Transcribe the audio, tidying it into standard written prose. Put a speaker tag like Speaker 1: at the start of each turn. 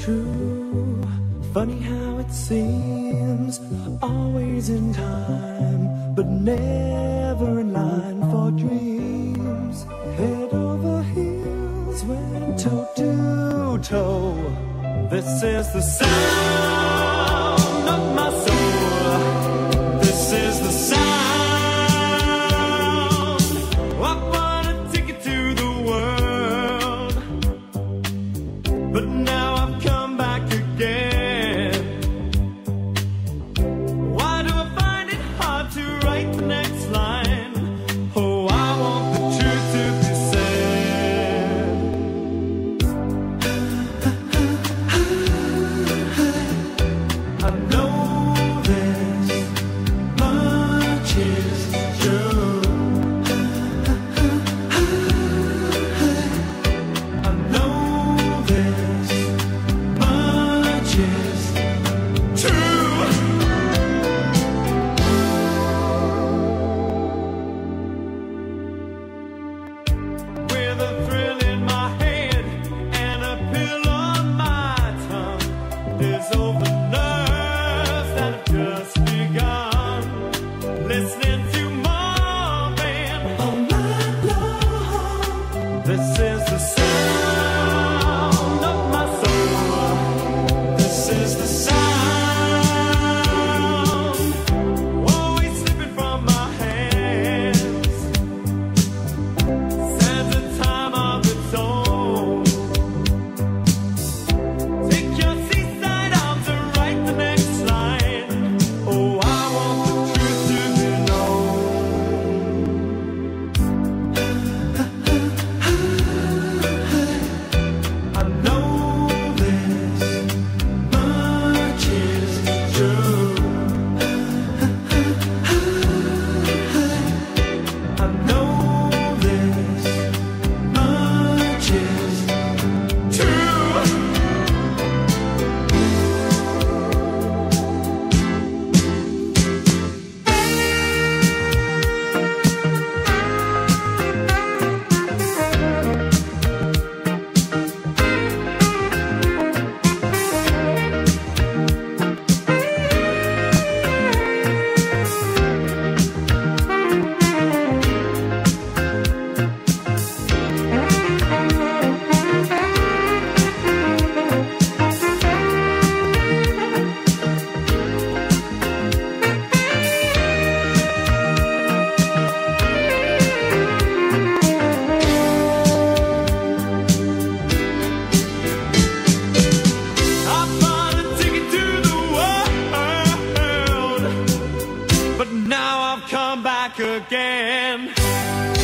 Speaker 1: true. Funny how it seems, always in time, but never in line for dreams. Head over heels, went toe to toe. This is the sound of my soul. This is the sound. I wanna take it to the world, but now I've come back again. Why do I find it hard to write the next line? Oh, I want the truth to be said. I know this much is true. I know this much is true. With a thrill in my head and a pill on my tongue, there's over nerves that have just begun. Listening to Marvin all night long. This is the sound of my soul. This is the sound, always slipping from my hands. Stands a time of its own. Take your seaside arms and write the next line. Oh, I want the truth to be known. I know this much is true. I know this much is true. I bought a ticket to the world, but now I've come back again.